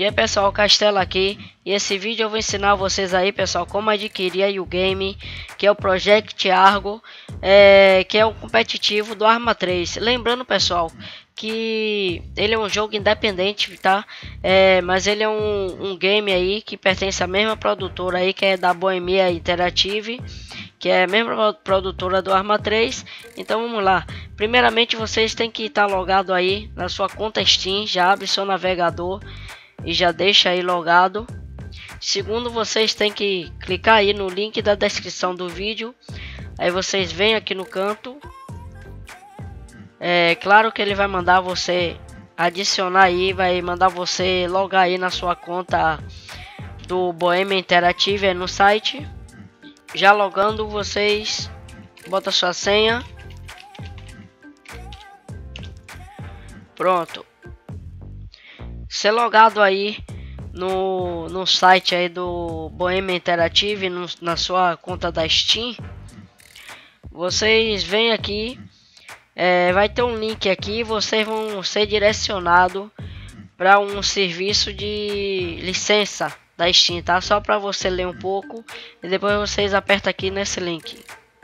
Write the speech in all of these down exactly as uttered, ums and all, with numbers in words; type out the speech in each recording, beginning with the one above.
E aí pessoal, Castelo aqui, e esse vídeo eu vou ensinar vocês aí pessoal como adquirir aí o game, que é o Project Argo, é, que é o competitivo do Arma três. Lembrando pessoal, que ele é um jogo independente, tá? É, mas ele é um, um game aí que pertence à mesma produtora aí, que é da Bohemia Interactive, que é a mesma produtora do Arma três. Então vamos lá. Primeiramente vocês têm que estar logado aí na sua conta Steam, já abre seu navegador e já deixa aí logado. Segundo, vocês têm que clicar aí no link da descrição do vídeo. Aí vocês vêm aqui no canto. É claro que ele vai mandar você adicionar aí, vai mandar você logar aí na sua conta do Bohemia Interactive no site. Já logando, vocês bota sua senha. Pronto. Ser logado aí no, no site aí do Bohemia Interactive, no, na sua conta da Steam, vocês vêm aqui, é, vai ter um link aqui, vocês vão ser direcionados para um serviço de licença da Steam, tá? Só para você ler um pouco e depois vocês apertam aqui nesse link.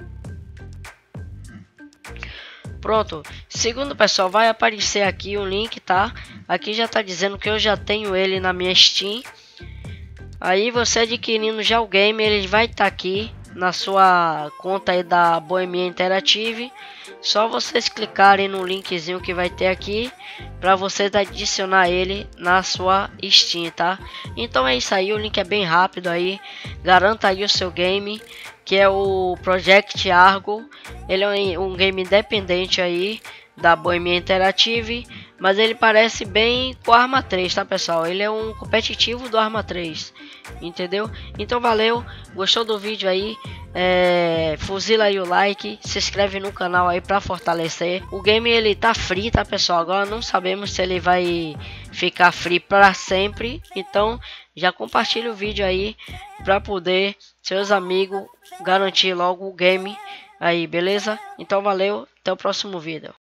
Pronto, segundo pessoal, vai aparecer aqui o link, tá? Aqui já tá dizendo que eu já tenho ele na minha Steam. Aí você adquirindo já o game, ele vai estar tá aqui na sua conta aí da Bohemia Interactive. Só vocês clicarem no linkzinho que vai ter aqui para vocês adicionar ele na sua Steam, tá? Então é isso aí, o link é bem rápido aí. Garanta aí o seu game, que é o Project Argo. Ele é um game independente aí da Bohemia Interactive, mas ele parece bem com o Arma três, tá pessoal? Ele é um competitivo do Arma três, entendeu? Então valeu, gostou do vídeo aí? É, fuzila aí o like, se inscreve no canal aí para fortalecer. O game ele tá free, tá pessoal? Agora não sabemos se ele vai ficar free para sempre, então já compartilha o vídeo aí para poder seus amigos garantir logo o game aí, beleza? Então valeu, até o próximo vídeo.